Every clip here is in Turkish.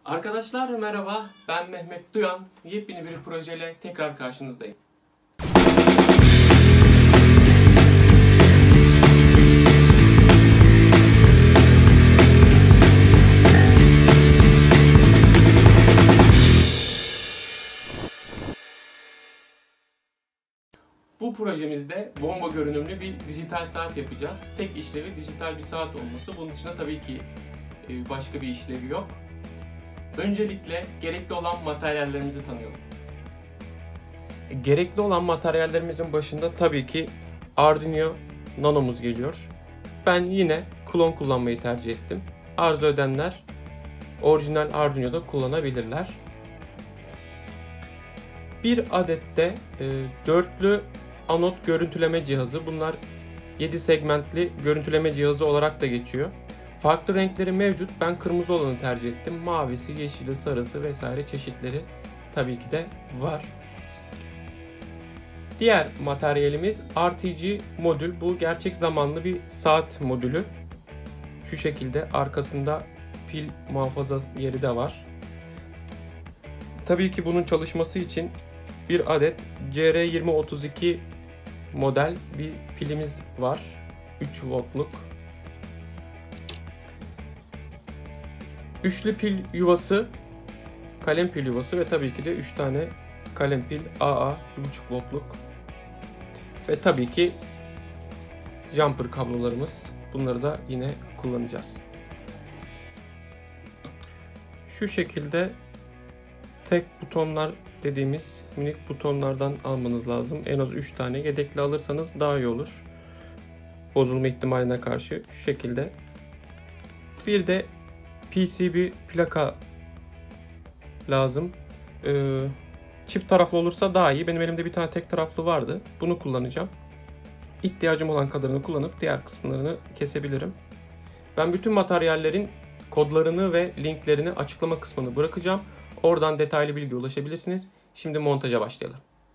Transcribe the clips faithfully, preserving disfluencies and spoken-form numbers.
Arkadaşlar merhaba, ben Mehmet Duyan. Yepyeni bir projeyle tekrar karşınızdayım. Bu projemizde bomba görünümlü bir dijital saat yapacağız. Tek işlevi dijital bir saat olması. Bunun dışında tabii ki başka bir işlevi yok. Öncelikle gerekli olan materyallerimizi tanıyalım. Gerekli olan materyallerimizin başında tabii ki Arduino Nano'muz geliyor. Ben yine klon kullanmayı tercih ettim. Arzu edenler orijinal Arduino'da kullanabilirler. Bir adet de e, dörtlü anot görüntüleme cihazı. Bunlar yedi segmentli görüntüleme cihazı olarak da geçiyor. Farklı renkleri mevcut. Ben kırmızı olanı tercih ettim. Mavisi, yeşili, sarısı vesaire çeşitleri tabii ki de var. Diğer materyalimiz R T G modül. Bu gerçek zamanlı bir saat modülü. Şu şekilde arkasında pil muhafaza yeri de var. Tabii ki bunun çalışması için bir adet C R yirmi otuz iki model bir pilimiz var. üç voltluk. Üçlü pil yuvası, kalem pil yuvası ve tabii ki de üç tane kalem pil A A bir buçuk voltluk. Ve tabii ki jumper kablolarımız. Bunları da yine kullanacağız. Şu şekilde tek butonlar dediğimiz minik butonlardan almanız lazım. En az üç tane yedekli alırsanız daha iyi olur. Bozulma ihtimaline karşı şu şekilde. Bir de P C B plaka lazım. Ee, çift taraflı olursa daha iyi. Benim elimde bir tane tek taraflı vardı. Bunu kullanacağım. İhtiyacım olan kadarını kullanıp diğer kısımlarını kesebilirim. Ben bütün materyallerin kodlarını ve linklerini açıklama kısmına bırakacağım. Oradan detaylı bilgi ulaşabilirsiniz. Şimdi montaja başlayalım.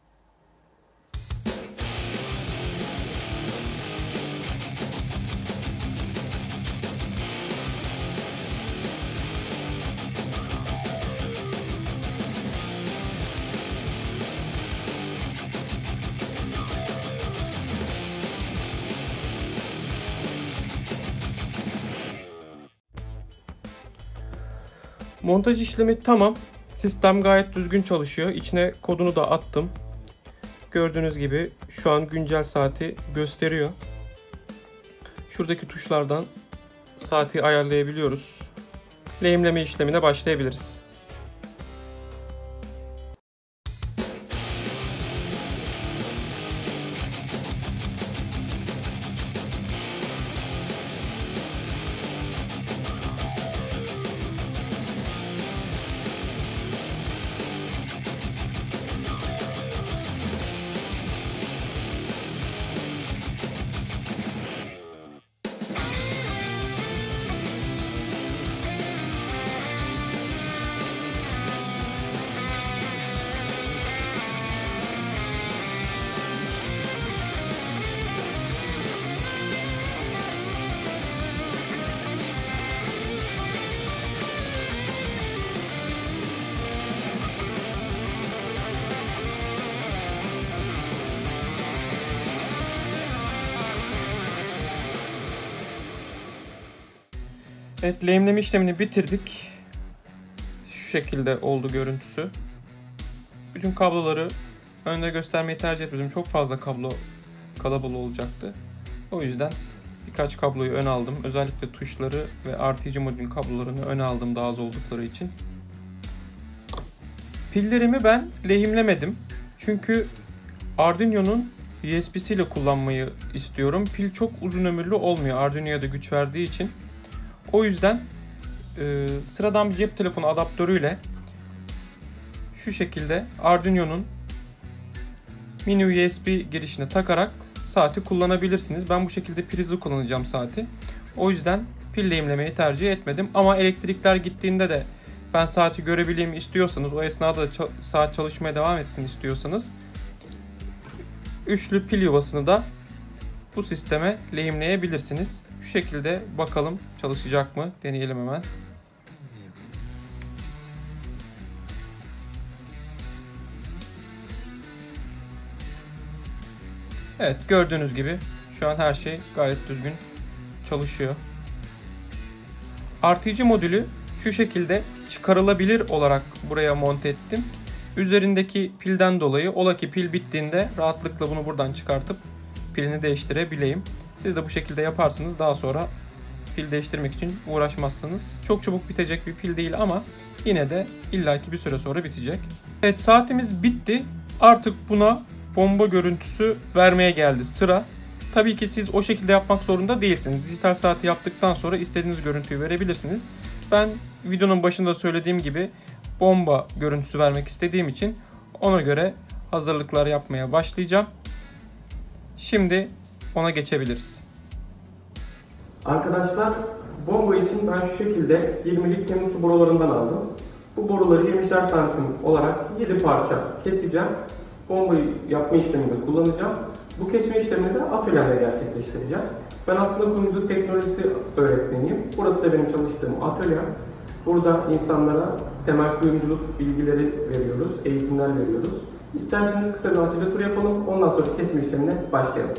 Montaj işlemi tamam. Sistem gayet düzgün çalışıyor. İçine kodunu da attım. Gördüğünüz gibi şu an güncel saati gösteriyor. Şuradaki tuşlardan saati ayarlayabiliyoruz. Lehimleme işlemine başlayabiliriz. Evet, lehimleme işlemini bitirdik. Şu şekilde oldu görüntüsü. Bütün kabloları önde göstermeyi tercih etmedim. Çok fazla kablo kalabalık olacaktı. O yüzden birkaç kabloyu ön aldım. Özellikle tuşları ve R T G modülün kablolarını ön aldım daha az oldukları için. Pillerimi ben lehimlemedim. Çünkü Arduino'nun U S B'si ile kullanmayı istiyorum. Pil çok uzun ömürlü olmuyor Arduino'ya da güç verdiği için. O yüzden e, sıradan bir cep telefonu adaptörüyle şu şekilde Arduino'nun mini U S B girişine takarak saati kullanabilirsiniz. Ben bu şekilde prizli kullanacağım saati. O yüzden pil lehimlemeyi tercih etmedim. Ama elektrikler gittiğinde de ben saati görebileyim istiyorsanız, o esnada da saat çalışmaya devam etsin istiyorsanız, üçlü pil yuvasını da bu sisteme lehimleyebilirsiniz. Şu şekilde bakalım çalışacak mı? Deneyelim hemen. Evet, gördüğünüz gibi şu an her şey gayet düzgün çalışıyor. Artıyıcı modülü şu şekilde çıkarılabilir olarak buraya monte ettim. Üzerindeki pilden dolayı ola ki pil bittiğinde rahatlıkla bunu buradan çıkartıp pilini değiştirebileyim. Siz de bu şekilde yaparsınız. Daha sonra pil değiştirmek için uğraşmazsınız. Çok çabuk bitecek bir pil değil ama yine de illaki bir süre sonra bitecek. Evet, saatimiz bitti. Artık buna bomba görüntüsü vermeye geldi sıra. Tabii ki siz o şekilde yapmak zorunda değilsiniz. Dijital saati yaptıktan sonra istediğiniz görüntüyü verebilirsiniz. Ben videonun başında söylediğim gibi bomba görüntüsü vermek istediğim için ona göre hazırlıklar yapmaya başlayacağım. Şimdi ona geçebiliriz. Arkadaşlar, bomba için ben şu şekilde yirmilik temiz su borularından aldım. Bu boruları yirmişer santim olarak yedi parça keseceğim. Bombayı yapma işleminde kullanacağım. Bu kesme işlemini de atölyemde gerçekleştireceğim. Ben aslında kuyumculuk teknolojisi öğretmeniyim. Burası da benim çalıştığım atölyem. Burada insanlara temel kuyumculuk bilgileri veriyoruz, eğitimler veriyoruz. İsterseniz kısa bir atölye turu yapalım, ondan sonra kesme işlemine başlayalım.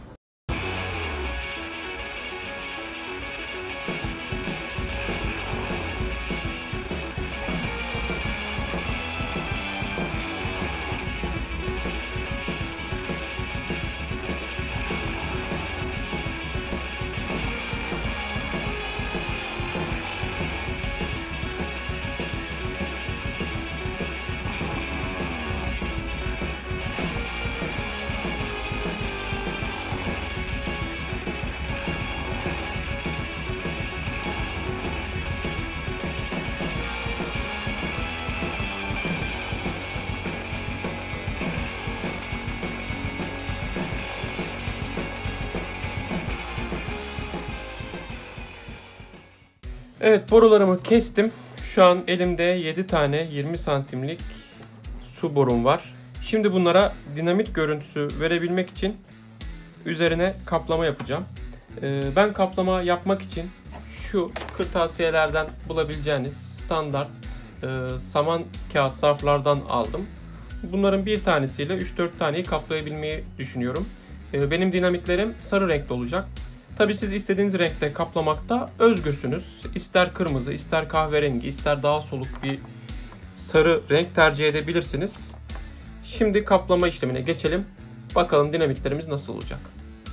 Evet, borularımı kestim. Şu an elimde yedi tane yirmi santimlik su borum var. Şimdi bunlara dinamit görüntüsü verebilmek için üzerine kaplama yapacağım. Ee, ben kaplama yapmak için şu kırtasiyelerden bulabileceğiniz standart e, saman kağıt zarflardan aldım. Bunların bir tanesiyle üç dört taneyi kaplayabilmeyi düşünüyorum. Ee, benim dinamitlerim sarı renkli olacak. Tabii siz istediğiniz renkte kaplamakta özgürsünüz. İster kırmızı, ister kahverengi, ister daha soluk bir sarı renk tercih edebilirsiniz. Şimdi kaplama işlemine geçelim. Bakalım dinamitlerimiz nasıl olacak.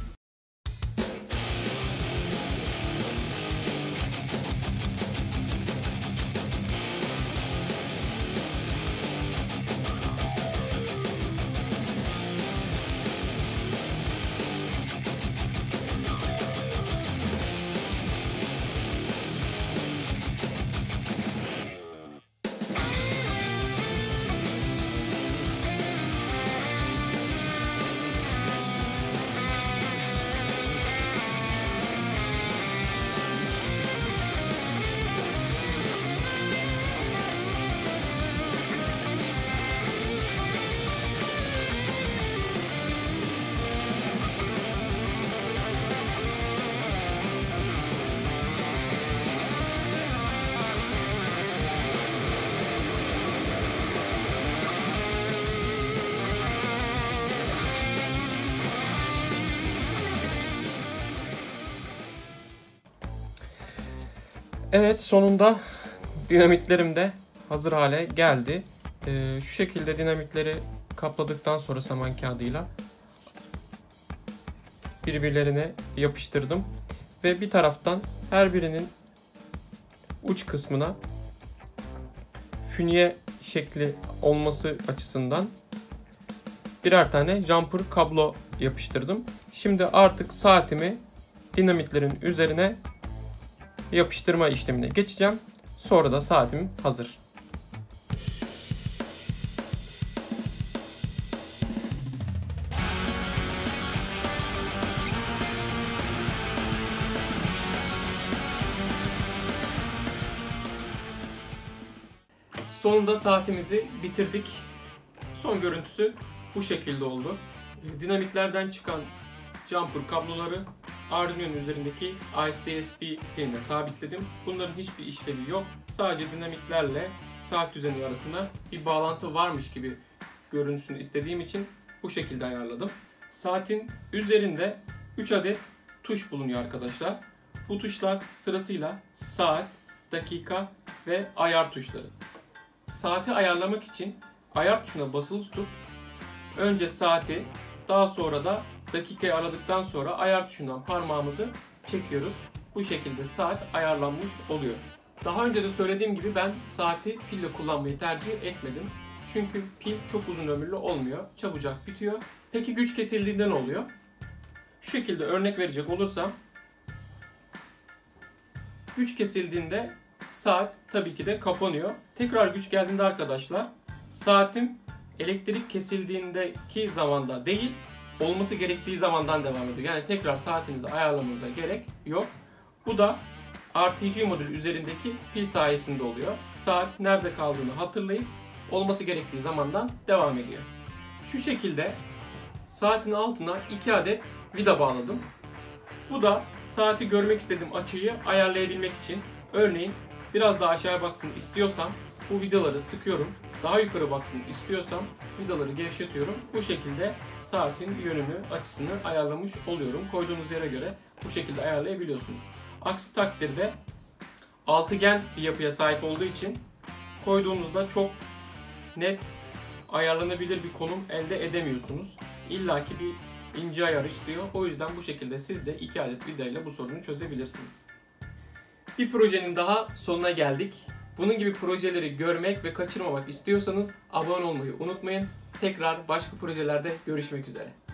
Evet, sonunda dinamitlerim de hazır hale geldi. Ee, şu şekilde dinamitleri kapladıktan sonra saman kağıdıyla birbirlerine yapıştırdım. Ve bir taraftan her birinin uç kısmına fünye şekli olması açısından birer tane jumper kablo yapıştırdım. Şimdi artık saatimi dinamitlerin üzerine yapıştırma işlemine geçeceğim. Sonra da saatim hazır. Sonunda saatimizi bitirdik. Son görüntüsü bu şekilde oldu. Dinamitlerden çıkan jumper kabloları Arduino'nun üzerindeki I C S P pinine sabitledim. Bunların hiçbir işlevi yok. Sadece dinamitlerle saat düzeni arasında bir bağlantı varmış gibi görünsün istediğim için bu şekilde ayarladım. Saatin üzerinde üç adet tuş bulunuyor arkadaşlar. Bu tuşlar sırasıyla saat, dakika ve ayar tuşları. Saati ayarlamak için ayar tuşuna basılı tutup önce saati, daha sonra da dakikayı aradıktan sonra ayar tuşundan parmağımızı çekiyoruz. Bu şekilde saat ayarlanmış oluyor. Daha önce de söylediğim gibi ben saati pille kullanmayı tercih etmedim. Çünkü pil çok uzun ömürlü olmuyor. Çabucak bitiyor. Peki güç kesildiğinde ne oluyor? Şu şekilde örnek verecek olursam, güç kesildiğinde saat tabii ki de kapanıyor. Tekrar güç geldiğinde arkadaşlar, saatim elektrik kesildiğindeki zamanda değil, olması gerektiği zamandan devam ediyor. Yani tekrar saatinizi ayarlamanıza gerek yok. Bu da R T G modülü üzerindeki pil sayesinde oluyor. Saat nerede kaldığını hatırlayıp olması gerektiği zamandan devam ediyor. Şu şekilde saatin altına iki adet vida bağladım. Bu da saati görmek istediğim açıyı ayarlayabilmek için. Örneğin biraz daha aşağıya baksın istiyorsam bu vidaları sıkıyorum. Daha yukarı baksın istiyorsam vidaları gevşetiyorum. Bu şekilde saatin yönünü, açısını ayarlamış oluyorum. Koyduğunuz yere göre bu şekilde ayarlayabiliyorsunuz. Aksi takdirde altıgen bir yapıya sahip olduğu için koyduğunuzda çok net ayarlanabilir bir konum elde edemiyorsunuz. İlla ki bir ince ayar istiyor. O yüzden bu şekilde siz de iki adet vida ile bu sorunu çözebilirsiniz. Bir projenin daha sonuna geldik. Bunun gibi projeleri görmek ve kaçırmamak istiyorsanız abone olmayı unutmayın. Tekrar başka projelerde görüşmek üzere.